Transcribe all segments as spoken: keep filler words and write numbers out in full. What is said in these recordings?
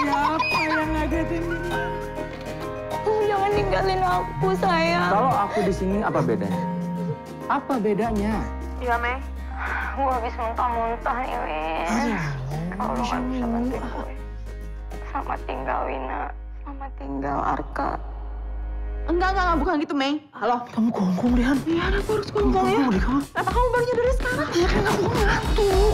Siapa yang ngagetin dia? Jangan ninggalin aku, sayang. Kalau aku di sini apa bedanya? Apa bedanya? Ya, Mei. Gue habis muntah-muntah nih, Win. Kalau lo gak bisa bantuin gue. Selamat tinggal, Wina. Selamat tinggal, Arka. Enggak, enggak, enggak, bukan gitu, Mei. Halo? Kamu gonggong, Rihan. Iya, aku harus gonggong ya. Apa kamu baru nyadar sekarang? Iya, kan aku ngantuk.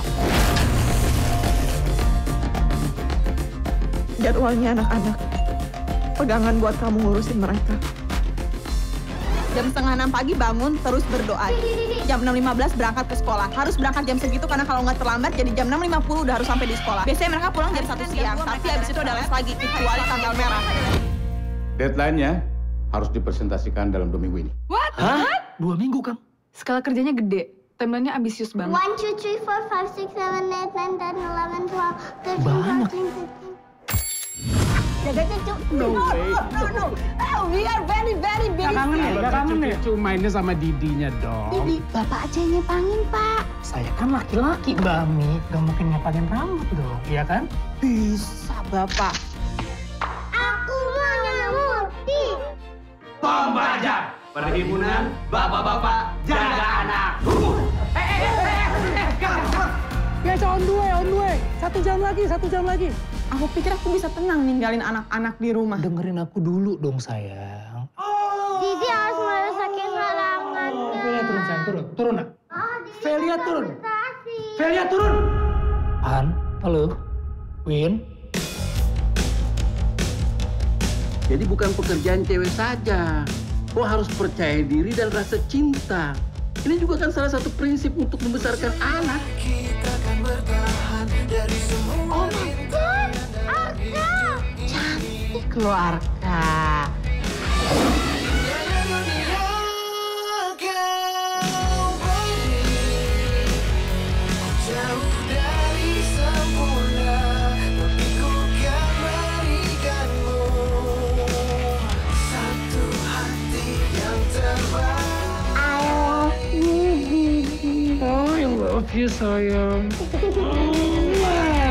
Jadwalnya anak-anak. Pegangan buat kamu ngurusin mereka. Jam setengah enam pagi bangun, terus berdoa. Jam enam lima belas berangkat ke sekolah. Harus berangkat jam segitu karena kalau nggak terlambat jadi jam enam lima puluh udah harus sampai di sekolah. Biasanya mereka pulang jam satu siang, tapi habis itu ada les lagi, kecuali tanggal merah. Deadline-nya harus dipresentasikan dalam dua minggu ini. What? Hah? Dua minggu, Kang. Skala kerjanya gede, timeline-nya ambisius banget. one, two, three, four, five, six, seven, eight, nine, ten, eleven, twelve, thirteen, Banyak. fourteen, fifteen. Jaga cucu. No way. No, no, oh, we are very, very, very Gak kangen ya? Gak kangen ya? Cucu mainnya sama Didinya dong. Didi, bapak aja yang nyepangin, Pak. Saya kan laki-laki, Mbak Ami. Gak mungkin nyepangin rambut dong, iya kan? Bisa, Bapak. Aku mau nyamuk di Pembajar, perhimpunan bapak-bapak jaga anak. Ya, on the way, on the way. Satu jam lagi, satu jam lagi. Aku pikir aku bisa tenang ninggalin anak-anak di rumah. Dengerin aku dulu dong, sayang. Didi harus merusakin halangannya. Velia turun, sayang. Turun. Turun, nak. Oh, Didi Velia turun. prestasi. Velia turun. Han, halo. Win. Jadi bukan pekerjaan cewek saja. Kau harus percaya diri dan rasa cinta. Ini juga kan salah satu prinsip untuk membesarkan anak. Oh my God, Arka. Cantik lo, Arka. I love you, sayang.